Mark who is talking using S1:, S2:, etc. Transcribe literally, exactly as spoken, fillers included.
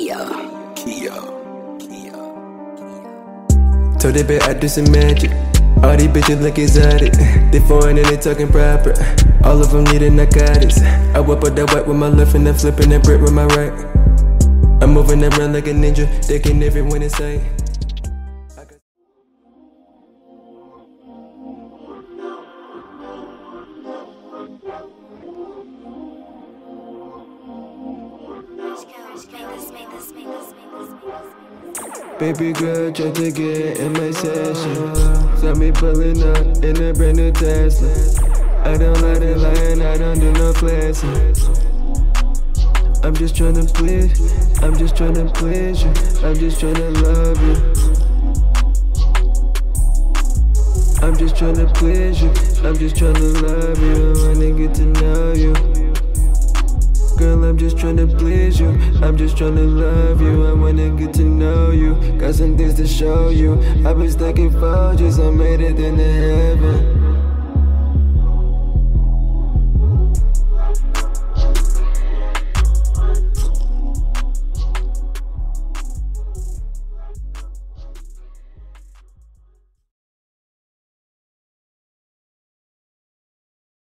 S1: Kia, Kia, Kia.
S2: Told that bitch I do some magic. All these bitches look exotic. They foreign and they talking proper. All of them need a narcotics. I whip up that white with my left and I'm flipping that brick with my right. I'm moving around like a ninja, taking everyone in sight. Baby girl tried to get in my session. Saw me pulling up in a brand new Tesla. I don't like the line, I don't do no flexing. I'm just tryna please, I'm just tryna please you. I'm just tryna love you. I'm just tryna please you. I'm just tryna love you. I wanna get to know you. Girl, I'm just tryna please you. I'm just tryna love you. I wanna get to know you. Got some things to show you. I've been stuck in Folgers, I made it in the hell.